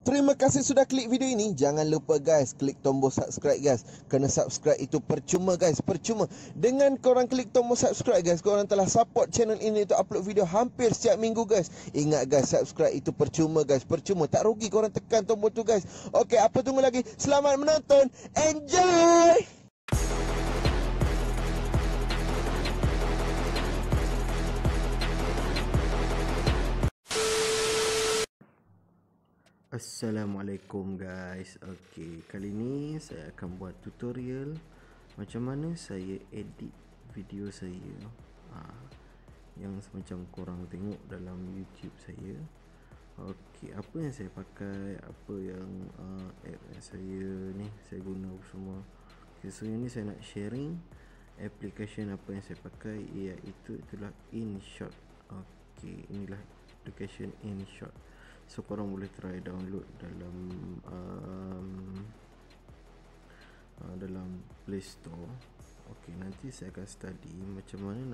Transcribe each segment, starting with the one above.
Terima kasih sudah klik video ini. Jangan lupa guys, klik tombol subscribe guys. Kerana subscribe itu percuma guys, percuma. Dengan korang klik tombol subscribe guys, korang telah support channel ini untuk upload video hampir setiap minggu guys. Ingat guys, subscribe itu percuma guys, percuma. Tak rugi korang tekan tombol tu guys. Okey, apa tunggu lagi? Selamat menonton. Enjoy! Assalamualaikum guys. Okey, kali ni saya akan buat tutorial macam mana saya edit video saya yang macam korang tengok dalam YouTube saya. Okey, apa yang saya pakai, apa yang app yang saya ni saya guna semua. Okey, so ini saya nak sharing application apa yang saya pakai, iaitu itulah InShot. Okey, inilah application InShot. So korang boleh try download dalam Play Store. Okey, nanti saya akan study macam mana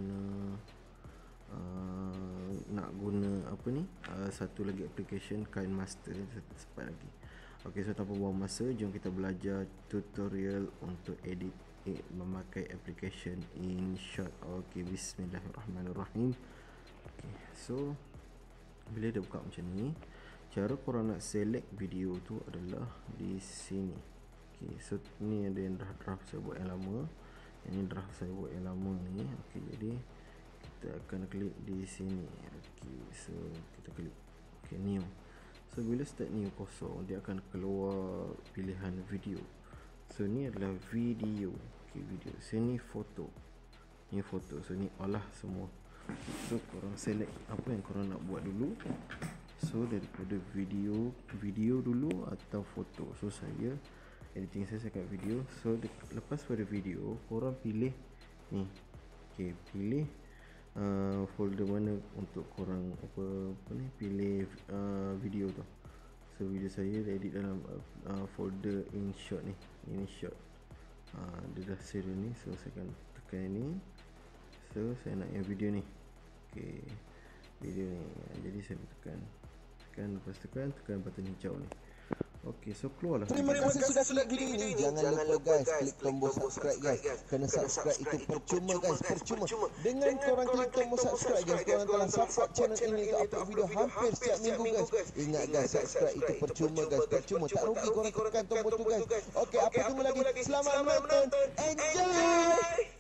nak guna apa ni, satu lagi application KineMaster sepat lagi. Okey, so tanpa buang masa, jom kita belajar tutorial untuk edit memakai application InShot. Okey, bismillahirrahmanirrahim. Okey, so bila dia buka macam ni, cara korang nak select video tu adalah di sini. Okey, so ni ada yang draft saya buat yang lama. Ini draft saya buat yang lama ni. Okey, jadi kita akan klik di sini. Okey, so kita klik new. So bila start new kosong, dia akan keluar pilihan video. So ni adalah video. Okey, video. Sini foto. Ni foto. So ni olah semua. So korang select apa yang korang nak buat dulu. So daripada video dulu atau foto. So saya editing saya kat video. So lepas pada video, korang pilih ni. Okey, pilih folder mana untuk korang apa ni, pilih video tu. So video saya edit dalam folder InShot ni. InShot. Dia dah save ni. So saya akan tekan ni. So saya nak yang video ni. Okey, video ni. Jadi saya tekan, lepas tekan button hijau ni. Okey, so keluarlah. Terima kasih sudah klik video ini. Jangan lupa guys, klik tombol subscribe guys. Kerana subscribe itu percuma guys, percuma. Dengan korang klik tombol subscribe guys, korang telah support channel ini untuk upload video hampir setiap minggu guys. Ingat guys, subscribe itu percuma guys, percuma. Tak rugi korang tekan tombol tu guys. Okey, apa tunggu lagi? Selamat menonton. Enjoy!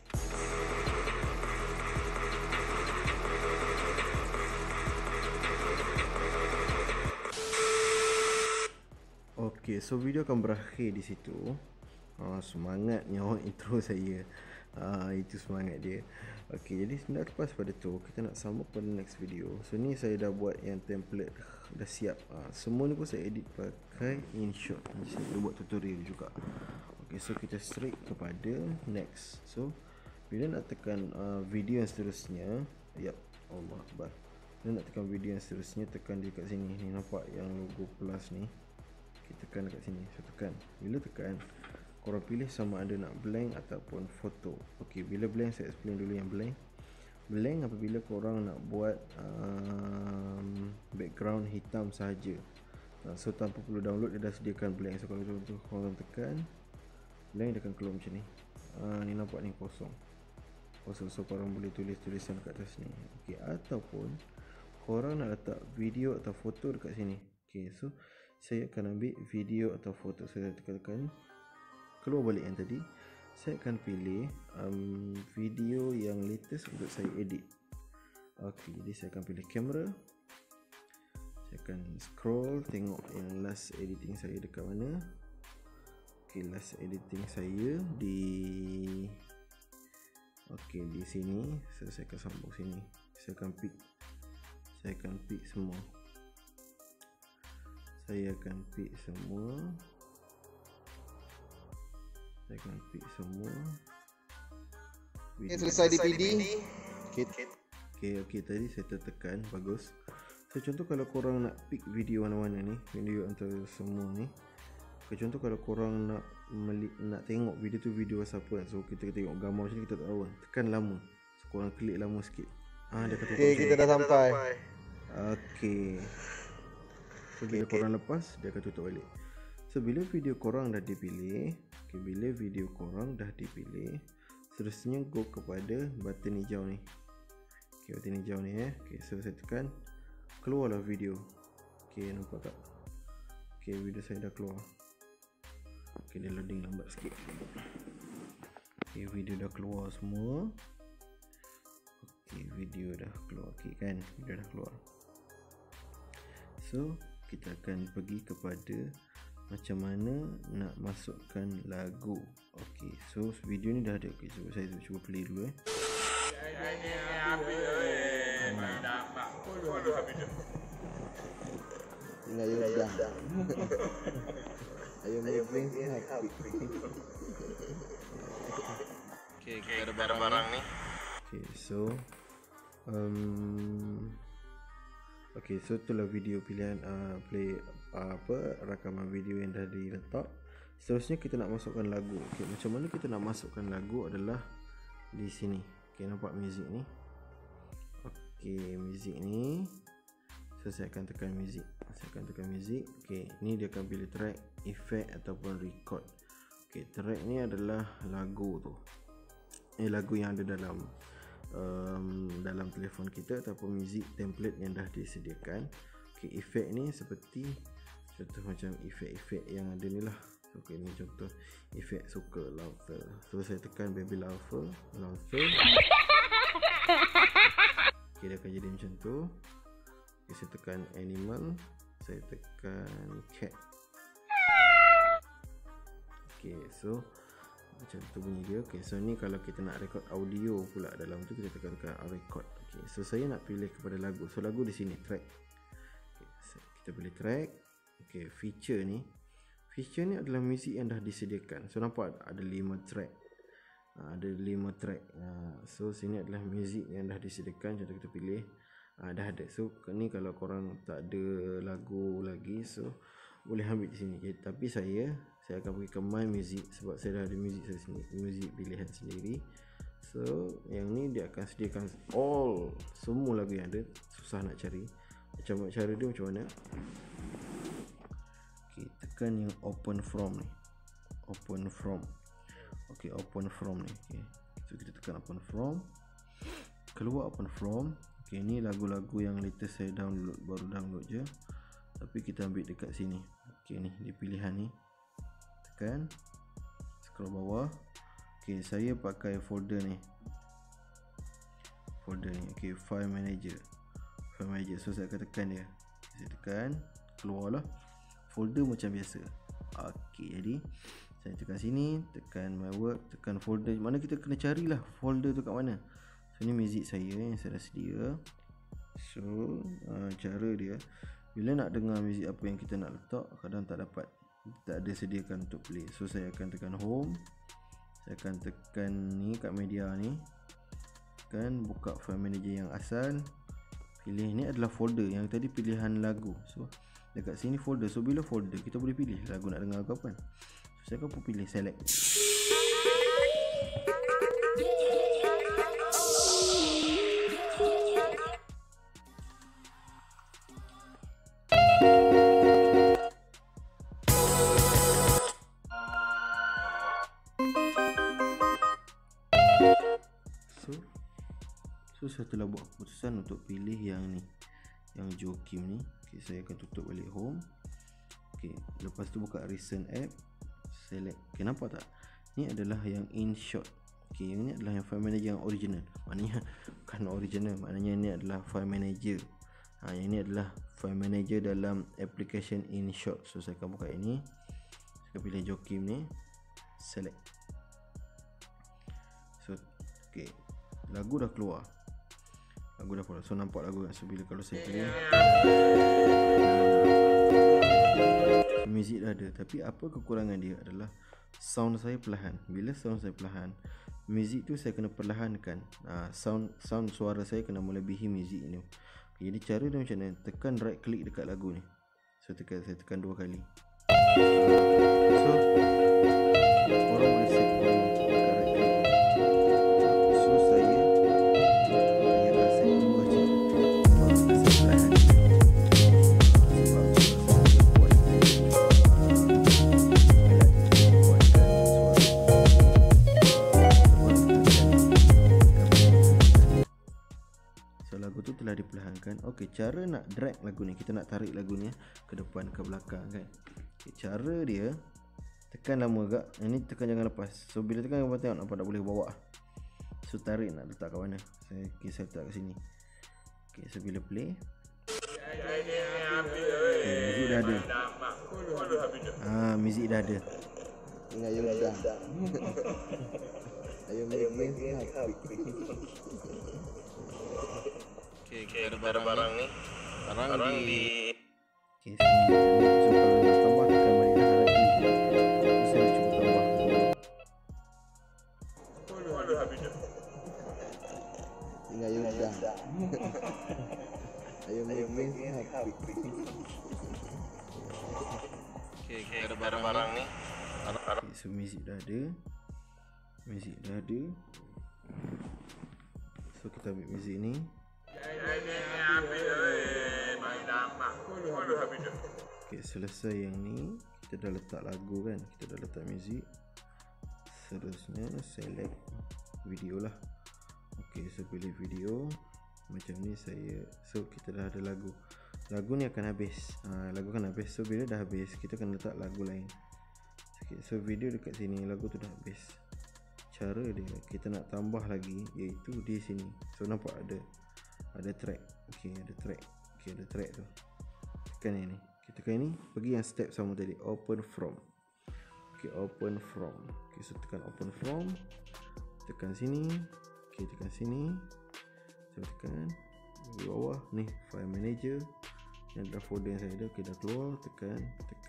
Okey, so video akan berakhir di situ. Semangatnya orang intro saya. Itu semangat dia. Okey, jadi lepas pada tu kita nak sambung pada next video. So ni saya dah buat yang template dah siap. Semua ni pun saya edit pakai InShot. Saya dah buat tutorial juga. Okey, so kita straight kepada next. So bila nak tekan video yang seterusnya, Allah Akbar. Bila nak tekan video yang seterusnya, tekan dia kat sini. Ni nampak yang logo plus ni. Kita tekan dekat sini. So tekan. Bila tekan, korang pilih sama ada nak blank ataupun foto. Okey, bila blank saya explain dulu yang blank. Blank apabila korang nak buat background hitam sahaja. So tanpa perlu download, dia dah sediakan blank. So kalau tu korang tekan blank, dia akan keluar macam ni. Ni nampak ni kosong. So korang boleh tulis tulisan kat atas ni. Okey, ataupun korang nak letak video atau foto dekat sini. Okey, so saya akan ambil video atau foto. Saya tekan keluar balik yang tadi. Saya akan pilih video yang latest untuk saya edit. Okey, jadi saya akan pilih kamera. Saya akan scroll tengok yang last editing saya dekat mana. Okey, last editing saya di di sini. So saya akan sambung sini. Saya akan pick semua. Saya akan pick semua. Selesai DPD. Okey, tadi saya tertekan. Bagus. So contoh kalau korang nak pick video mana-mana ni, video antara semua ni. Contoh kalau korang nak tengok video tu video siapa, so kita tengok gambar macam ni, kita tak tahu kan. Tekan lama. So korang klik lama sikit. Dia kata Okey, kita dah sampai. Okey. So bila korang lepas, dia akan tutup balik. So bila video korang dah dipilih, bila video korang dah dipilih, seterusnya go kepada button hijau ni. Button hijau ni so saya tekan, keluarlah video. Nampak tak? Video saya dah keluar. Dia loading lambat sikit. Video dah keluar semua. Video dah keluar. Kan, video dah keluar. So kita akan pergi kepada macam mana nak masukkan lagu. So video ni dah ada. Saya cuba play dulu. Tinggal Yodah. Ayo moving happy. Kita ada barang ni. So so itulah video pilihan play rakaman video yang dah diletak. Seterusnya kita nak masukkan lagu. Macam mana kita nak masukkan lagu adalah di sini. Nampak muzik ni. Muzik ni. So saya akan tekan muzik. Ni dia akan pilih track, effect ataupun record. Track ni adalah lagu tu. Lagu yang ada dalam telefon kita ataupun music template yang dah disediakan. Efek ni seperti contoh macam efek-efek yang ada ni lah. Ni contoh efek suka laughter. So saya tekan baby laughter. Dia akan jadi macam tu. Saya tekan animal, saya tekan cat. So macam tu bunyi dia. So ni kalau kita nak record audio pula dalam tu, kita tekan record. So saya nak pilih kepada lagu. So lagu di sini track. Kita pilih track. Feature ni adalah muzik yang dah disediakan. So nampak ada 5 track. So sini adalah muzik yang dah disediakan. Contoh kita pilih dah ada. So ni kalau korang tak ada lagu lagi, so boleh ambil di sini. Tapi saya akan pergi ke my music sebab saya dah ada muzik saya sendiri, muzik pilihan sendiri. So yang ni dia akan sediakan semua lagu yang ada. Susah nak cari. Macam cara dia macam mana? Tekan yang open from ni. Open from ni. So kita tekan open from. Keluar open from. Ni lagu-lagu yang latest saya baru download je. Tapi kita ambil dekat sini. Ni di pilihan ni. Tekan, scroll bawah. Saya pakai folder ni. File manager. So saya akan tekan dia. Saya tekan, keluarlah folder macam biasa. Jadi saya tekan sini, tekan my work, tekan folder. Mana kita kena carilah folder tu kat mana. So ni music saya yang saya dah sedia. So cara dia, bila nak dengar muzik apa yang kita nak letak, kadang tak dapat, tak ada sediakan untuk play. So saya akan tekan home. Saya akan tekan ni kat media ni. Tekan buka file manager yang asal. Pilih ni adalah folder yang tadi pilihan lagu. So dekat sini folder. So bila folder, kita boleh pilih lagu nak dengar apa kan. So saya akan pilih select. So saya telah buat keputusan untuk pilih yang ni, yang Joakim ni. Saya akan tutup balik home. Lepas tu buka recent app, select. Nampak tak? Ni adalah yang InShot. Yang ni adalah yang file manager yang original. Maknanya bukan original, maknanya ni adalah file manager. Yang ni adalah file manager dalam application InShot. So saya akan buka ini. Saya pilih Joakim ni, select. So lagu dah keluar. So nampak lagu kan. So bila kalau saya pilih, muzik dah ada. Tapi apa kekurangan dia adalah sound saya perlahan. Bila sound saya perlahan, muzik tu saya kena perlahankan. Sound suara saya kena melebihi muzik ni. Jadi cara dia macam mana? Tekan right click dekat lagu ni. So saya tekan 2 kali. So orang boleh set tekan right click. So saya rasa dua je. Okey, cara nak drag lagu ni, kita nak tarik lagu ni ke depan ke belakang kan. Okay, cara dia tekan lama agak. Ini tekan jangan lepas. So bila tekan kau tengok nampak tak boleh bawa. So tarik nak letak kat mana? Saya letak kat sini. Okey, so bila play. Okay, muzik dah ada. Muzik dah ada. Ingat yang dah. Ayam making happy. Okay, ada barang ni. Barang di okay, so kalau nak tambah tekan balik dah lagi. Saya nak cuba tambah. Ingat yang dah. Ayam making happy. Okay, ada barang ni. Okay, so muzik dah ada. So kita ambil muzik ni. Okay, selesai yang ni, kita dah letak lagu kan, kita dah letak muzik. Seterusnya select video lah. Okay, so pilih video macam ni saya. So kita dah ada lagu. Lagu ni akan habis. Lagu akan habis. So bila dah habis, kita akan letak lagu lain. Okay, so video dekat sini, lagu tu dah habis. Cara dia, kita nak tambah lagi, iaitu di sini. So nampak ada track. Okay, ada track. Okay, ada track tu. Tekan yang ni. Kita tekan ni, pergi yang step sama tadi, open from. Okay, open from. Okay, so tekan open from. Tekan sini. Okay, tekan sini. So tekan di bawah ni, file manager. Yang dah folder yang saya ada. Okay, dah keluar. Tekan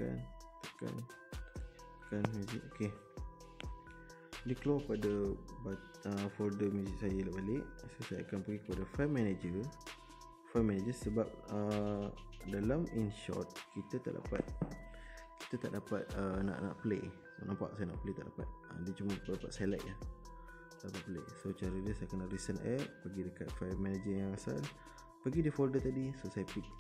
music. Okay, dia keluar pada folder music saya balik. So saya akan pergi kepada file manager sebab dalam InShot kita tak dapat nak play. So nampak saya nak play tak dapat. Dia cuma dapat select je, tak dapat play. So cara dia, saya kena recent app, pergi dekat file manager yang asal, pergi di folder tadi. So saya pick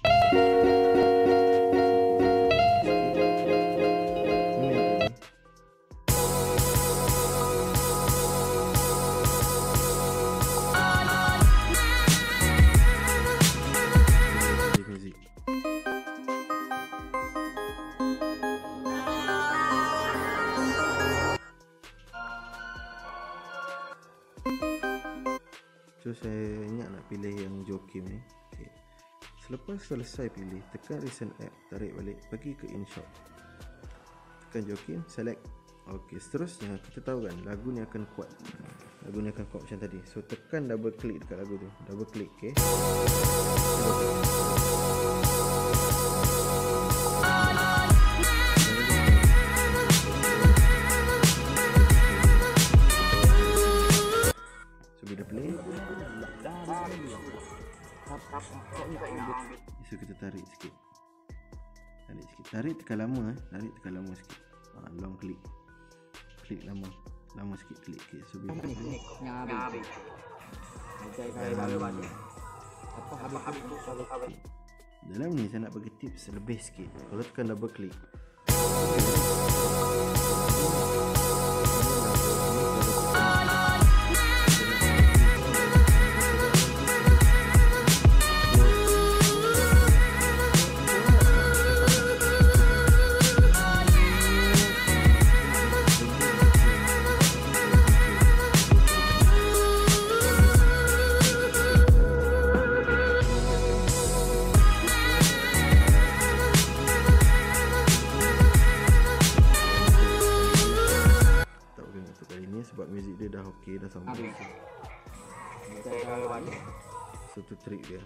so saya ingat nak pilih yang Jokim ni. Okay. Selepas selesai pilih, tekan recent app, tarik balik, pergi ke InShot, tekan Jokim, select. Ok, seterusnya kita tahu kan lagu ni akan kuat. Lagu ni akan kuat macam tadi. So tekan double click dekat lagu tu. Double click, okay. So bila play, so kita tarik sikit. Tarik tekan lama sikit. Long click lama sikit klik. Okay, so bila dalam ni saya nak bagi tips lebih sikit. Kalau tekan double click, sebab muzik dia dah okey, dah sama. Satu trik dia.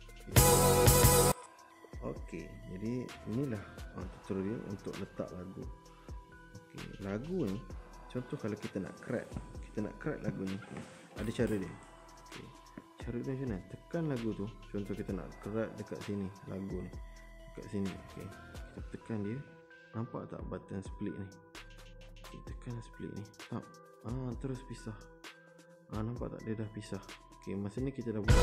Okey, jadi inilah tutorial untuk letak lagu. Okey, lagu ni contoh kalau kita nak crack lagu ni, ada cara dia. Okey, cara dia macam mana? Tekan lagu tu, contoh kita nak crack dekat sini, lagu ni dekat sini. Okey, kita tekan dia, nampak tak button split ni? Okey, tekan split ni, tak? Terus pisah. Nampak tak, dia dah pisah. Okey, masa ni kita dah buat,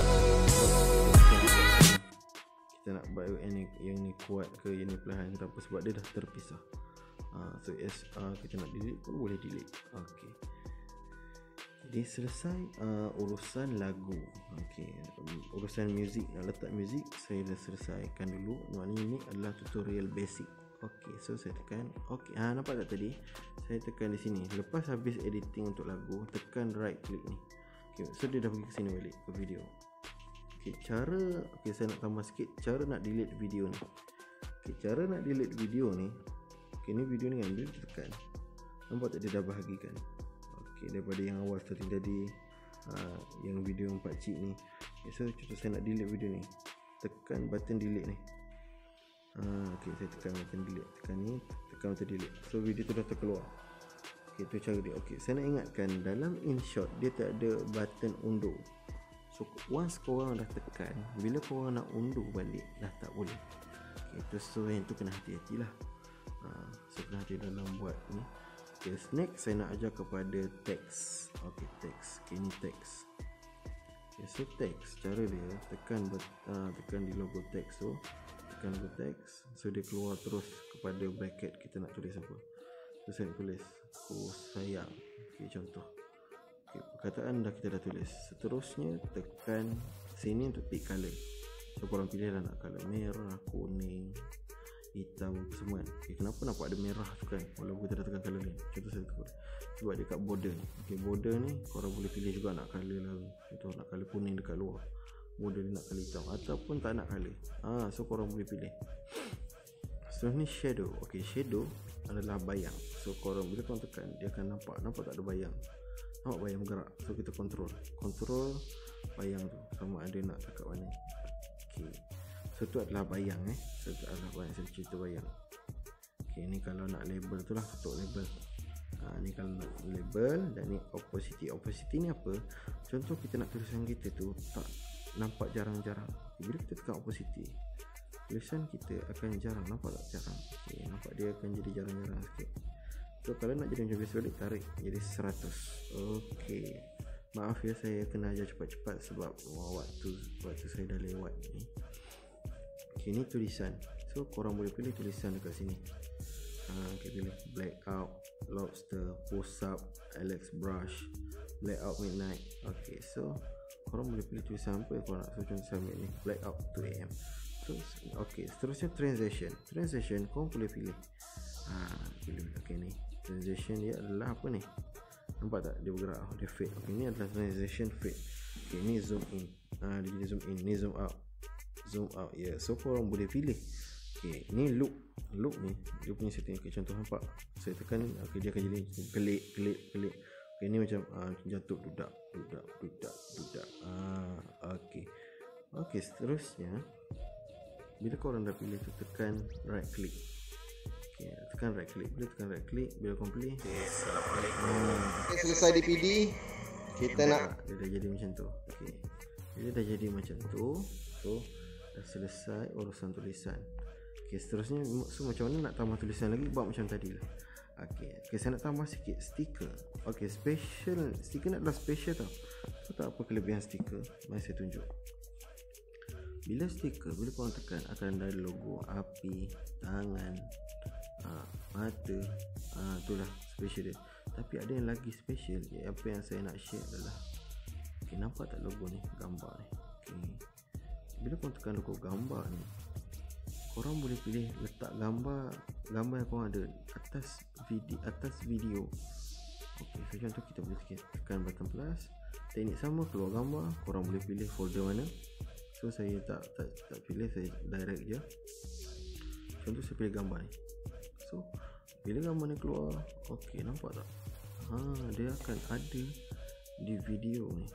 kita nak buat yang ni kuat ke, yang ni perlahan ke apa, sebab dia dah terpisah. So kita nak delete pun boleh delete. Okey, Dia selesai urusan lagu. Okey, urusan muzik, nak letak muzik saya dah selesaikan dulu. Maknanya ini adalah tutorial basic. Okey, so saya tekan okey. Nampak tak tadi? Saya tekan di sini. Lepas habis editing untuk lagu, tekan right click ni. Okey, so dia dah pergi ke sini balik ke video. Okey, saya nak tambah sikit cara nak delete video ni. Okey, cara nak delete video ni. Okey, ni video ni kan dia tekan. Nampak tak dia dah bahagikan. Okey, daripada yang awal starting tadi, yang video yang pakcik ni. Okay, so contoh saya nak delete video ni, tekan button delete ni. Okey, saya tekan button delete, tekan ni, tekan button delete. So video tu dah terkeluar. Okey, tu cara dia. Okey, saya nak ingatkan dalam InShot dia tak ada button undur. So once korang dah tekan, bila korang nak undur balik dah tak boleh. Okey, so yang tu kena hati-hatilah. So kena hati dalam buat ni. Okay, next saya nak ajar kepada teks. Okey, teks. Okay, ni teks. Okay, so teks, cara dia tekan di logo teks tu, tekan logo teks, so dia keluar terus kepada bracket kita nak tulis apa. So saya nak tulis aku sayang. Okey, contoh. Okey, perkataan kita dah tulis. Seterusnya tekan sini untuk pick color. So korang pilih lah nak color merah, kuning, hitam semua. Okay, kenapa nampak ada merah tu kan walaupun kita dah tekan color ni? Contoh saya tekan sebab dia kat border. Okay, border ni korang boleh pilih juga nak color lain. Contoh nak color kuning dekat luar, border ni nak color hitam ataupun tak nak color. So korang boleh pilih. So ni shadow. Okay, shadow adalah bayang. So korang bila korang tekan dia akan nampak tak ada bayang. Nampak bayang bergerak. So kita control bayang tu sama ada nak dekat mana. Okay, so tu adalah bayang so tu adalah bayang, saya cerita bayang. Okey, ni kalau nak label tu lah, tutup label. Ni kalau nak label. Dan ni opacity. Opacity ni apa? Contoh kita nak tulisan kita tu tak nampak jarang-jarang. Bila kita tekan opacity, tulisan kita akan jarang. Nampak tak jarang? Okey, nampak dia akan jadi jarang-jarang sikit. So kalau nak jadi macam biasa balik, tarik jadi 100. Okey, maaf ya saya kena ajar cepat-cepat sebab waktu saya dah lewat ni. Okay, ni tulisan. So korang boleh pilih tulisan dekat sini. Okay, pilih blackout, lobster, push up, Alex brush, blackout midnight. Okay, so korang boleh pilih tulisan apa yang korang nak. So contoh saya ambil ni blackout 2am. So okay, seterusnya transition korang boleh pilih. Pilih. Okay, ni transition dia adalah apa ni? Nampak tak dia bergerak? Dia fade. Okay, ni adalah transition fade. Okay, ni zoom in. Dia jadi zoom in. Ni zoom out. Yeah. So korang boleh pilih. Okay, ni loop ni dia punya setting. Okay, contoh nampak saya tekan ni, okay, dia akan jadi kelip. Okay, ni macam jatuh dudak. Okay, seterusnya bila korang dah pilih tu, tekan right click. Okay, tekan right click. Bila korang pilih, Okay, selesai DPD. Kita nak dia dah jadi macam tu. Okay, bila dah jadi macam tu, so dah selesai urusan tulisan. Okay, seterusnya so macam mana nak tambah tulisan lagi? Buat macam tadi lah. Okay, saya nak tambah sikit stiker. Okay, special. Stiker nak adalah special tau. So tak apa kelebihan stiker, mari saya tunjuk. Bila stiker, bila korang tekan akan ada logo api, tangan, mata. Itulah special dia. Tapi ada yang lagi special. Apa yang saya nak share adalah, okay, nampak tak logo ni, gambar ni. Okay, bila korang tekan logo gambar ni, korang boleh pilih letak gambar yang korang ada atas video. Okey, so contoh kita boleh tekan button plus, teknik sama, keluar gambar. Korang boleh pilih folder mana. So saya tak pilih, saya direct je. Contoh saya pilih gambar ni. So bila gambar ni keluar, okey, nampak tak? Dia akan ada di video ni.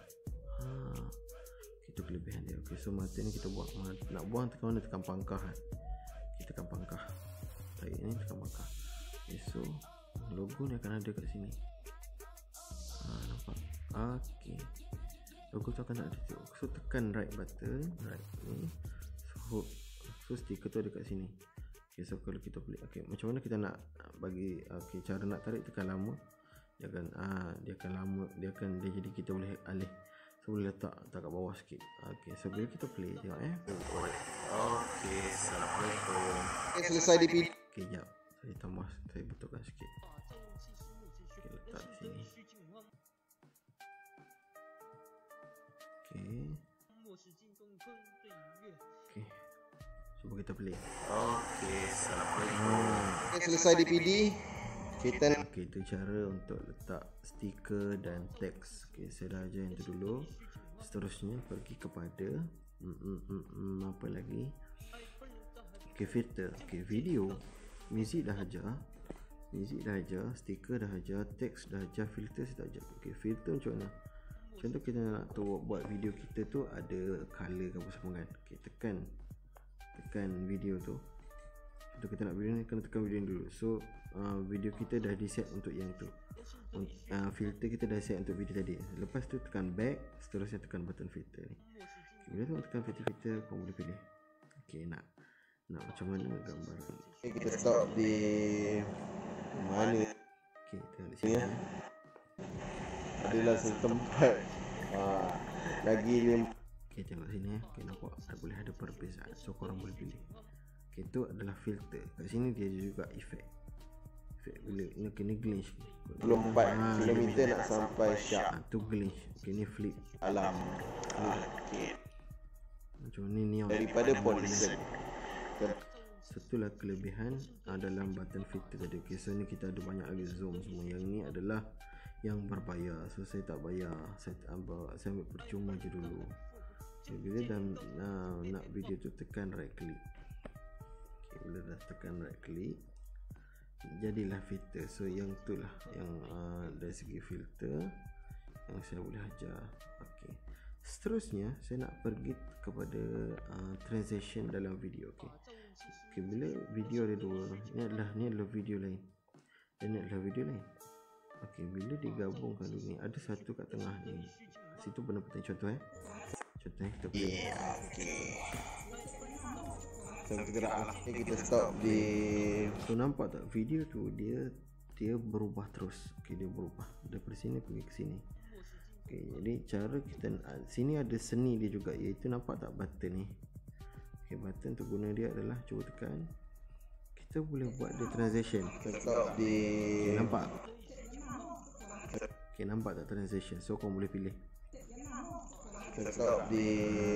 Itu kelebihan dia. Okey, so mata ni kita buang. Nak buang tekan mana? Tekan pangkah kan. Kita tekan pangkah. Tarik ni tekan pangkah. Okay, so logo ni akan ada kat sini. Nampak? Okey, logo tu akan ada. So tekan right button, right ni. So stiker tu ada kat sini. Okay, so kalau kita pilih, okay, macam mana kita nak bagi, okay, cara nak tarik tekan lama. Dia akan lama, dia jadi kita boleh alih. Boleh letak kat bawah sikit. Okay, so bila kita play, tengok Okay, Assalamualaikum. Okay, selesai DPD. Okay, jap, saya betulkan sikit. Okay, letak di sini. Okey. Cuba kita play. Okey, assalamualaikum. Okay, selesai DPD. Kita Okey, itu cara untuk letak stiker dan teks. Okey, saya dah ajar yang tu dulu. Seterusnya pergi kepada apa lagi? Okey, filter. Okey, video. Muzik dah ajar. Stiker dah ajar, teks dah ajar, filter saya tak ajar. Okey, filter macam mana? Contoh kita nak buat video kita tu ada color ke apa semua kan. Okey, tekan video tu. Contoh kita nak video ni, kena tekan video ni dulu. So video kita dah di set untuk yang tu. Filter kita dah set untuk video tadi. Lepas tu tekan back, seterusnya tekan button filter ni. Okay, bila tu tekan filter kau boleh pilih. Okey, nak macam mana gambar ni. kita stop di mana? Okey, tengok di sini. Adalah satu tempat. Lagi ni. Okey, tengok sini. Okey, nampak boleh ada perbezaan. So korang boleh pilih. Okey, itu adalah filter. Kat sini dia juga efek bila ni kena glitch. 24 km nak sampai Syak. Tu glitch. Okey, ni flip. Alam. Macam ni neon. Daripada polisi. Itulah kelebihan dalam button filter tadi. Okey, so ni kita ada banyak lagi zoom semua. Yang ni adalah yang berbayar. So saya tak bayar. Saya ambil percuma je dulu. Okay, bila dah nak video tu tekan right click. Okay, bila dah tekan right click, jadilah filter. So yang tu lah yang dari segi filter yang saya boleh ajar. Okey, seterusnya saya nak pergi kepada transition dalam video. Okey, bila video ada dua, ni adalah video lain dan ni adalah video lain. Okey, bila digabungkan dulu ni, ada satu kat tengah ni, situ benda penting. Contoh kita play. So kita stop di. So nampak tak video tu dia berubah terus. Okey, dia berubah daripada sini pergi ke sini. Okey, jadi cara kita sini ada seni dia juga, iaitu nampak tak button ni. Okey, button tu guna dia adalah cuba tekan. Kita boleh buat dia transition. Stop di. Okay, nampak? Okey, nampak tak transition? So kau boleh pilih. Stop di.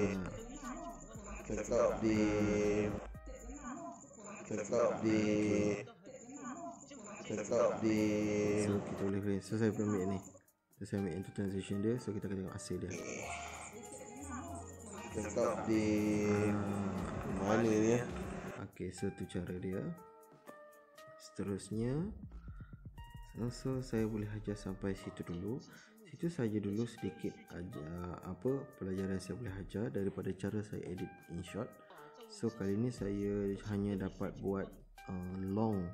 Stop di. Stop di. Stop di. So kita boleh pilih. So saya ambil ni. So saya ambil into transition dia. So kita akan tengok hasil dia. Stop di. Mana ni? Okey, so tu cara dia. Seterusnya, so saya boleh ajar sampai situ dulu. Situ saja dulu sedikit aja pelajaran saya boleh ajar daripada cara saya edit InShot. So kali ni saya hanya dapat buat long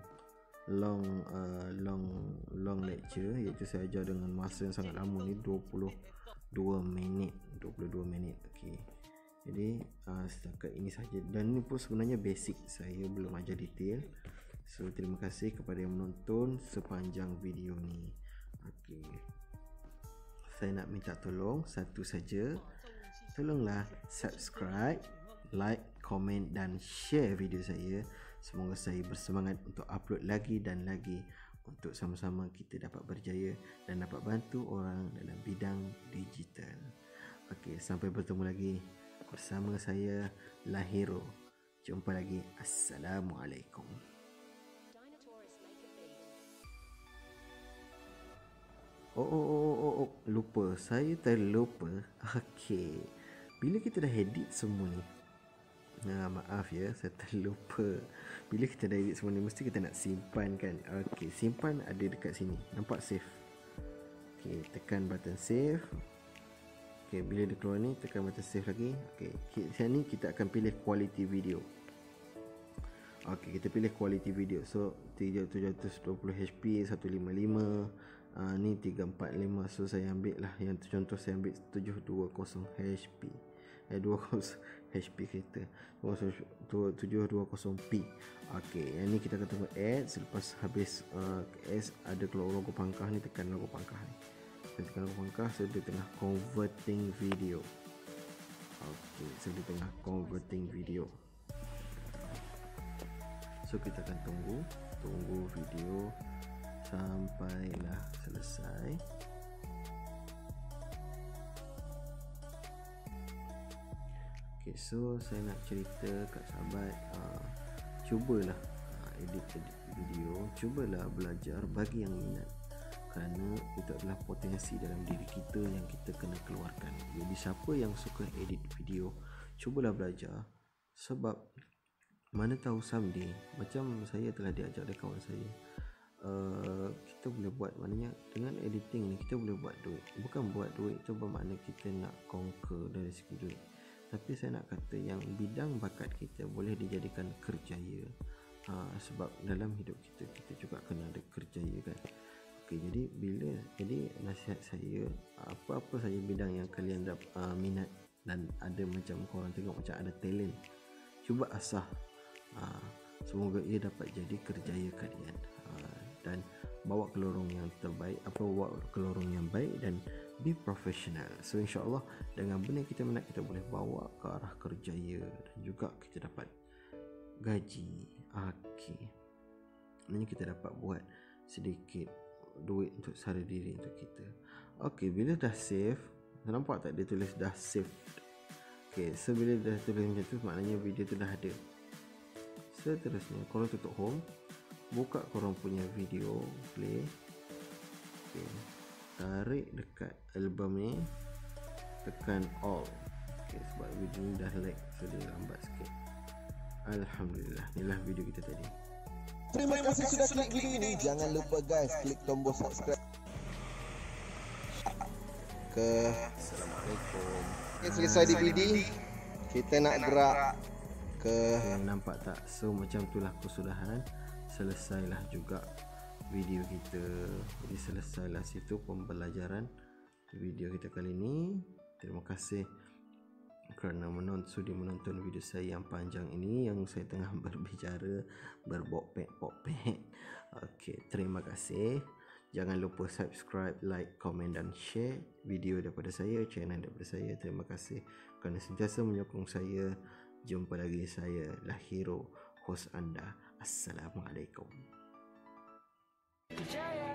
lecture, iaitu saya ajar dengan masa yang sangat lama ni, 22 minit. Okey, jadi setakat ini saja, dan ini pun sebenarnya basic, saya belum ajar detail. So terima kasih kepada yang menonton sepanjang video ni. Okey, saya nak minta tolong satu saja, tolonglah subscribe, like, komen dan share video saya. Semoga saya bersemangat untuk upload lagi dan lagi, untuk sama-sama kita dapat berjaya dan dapat bantu orang dalam bidang digital. Okey, sampai bertemu lagi bersama saya Lahiro. Jumpa lagi. Assalamualaikum. Oh, lupa. Saya terlupa. Okey, bila kita dah edit semua ni, maaf ya, saya terlupa. Bila kita dah edit semua ni, mesti kita nak simpan kan. Okey, simpan ada dekat sini. Nampak save? Okey, tekan button save. Okey, bila dia keluar ni, tekan button save lagi. Okey, sekarang ni kita akan pilih quality video. Okey, kita pilih quality video. So 720 HP, 155, ni 345. So saya ambil lah yang contoh, saya ambil 720 HP. 20 HP kereta 720p. Okey, yang ni kita akan tunggu add. Selepas habis ads ada keluar logo pangkah ni, tekan logo pangkah ni. Tekan logo pangkah, so dia tengah converting video. Okey, so dia tengah converting video. So kita akan tunggu video sampailah selesai. Okay, so saya nak cerita kat sahabat, cubalah edit video, cubalah belajar bagi yang minat, kerana itu adalah potensi dalam diri kita yang kita kena keluarkan. Jadi siapa yang suka edit video, cubalah belajar, sebab mana tahu someday, macam saya telah diajak oleh kawan saya, kita boleh buat, maknanya dengan editing ni kita boleh buat duit. Bukan buat duit tu bermakna kita nak conquer dari segi duit, tapi saya nak kata yang bidang bakat kita boleh dijadikan kerjaya. Sebab dalam hidup kita juga kena ada kerjaya kan. Okey, jadi nasihat saya, apa-apa saja bidang yang kalian minat dan ada macam korang tengok macam ada talent, cuba asah. Semoga ia dapat jadi kerjaya kalian, dan bawa ke lorong yang terbaik, bawa ke lorong yang baik, dan be professional. So insyaAllah dengan benda kita minat, kita boleh bawa ke arah kerjaya dan juga kita dapat gaji. Okey, maknanya kita dapat buat sedikit duit untuk sara diri untuk kita. Okey, bila dah save, nampak tak dia tulis dah save. Okey, so bila dah tulis macam tu, maknanya video tu dah ada. Seterusnya korang tutup home, buka korang punya video play. Okey, tarik dekat album ni, tekan all. Okey, sebab video ni dah lag, so dia lambat sikit. Alhamdulillah, inilah video kita tadi. Terima kasih sudah klik video ini. Jangan lupa guys, klik tombol subscribe. Assalamualaikum. Okay, selesai DVD, kita nak gerak ke Nampak tak? So macam itulah kesudahan. Selesailah juga video kita. Jadi selesailah situ pembelajaran video kita kali ini. Terima kasih kerana sudi menonton video saya yang panjang ini, yang saya tengah berbicara, berbokpek-bokpek. Okey, terima kasih. Jangan lupa subscribe, like, komen dan share video daripada saya, channel daripada saya. Terima kasih kerana sentiasa menyokong saya. Jumpa lagi, saya Lahiro, host anda. Assalamualaikum. Jaya.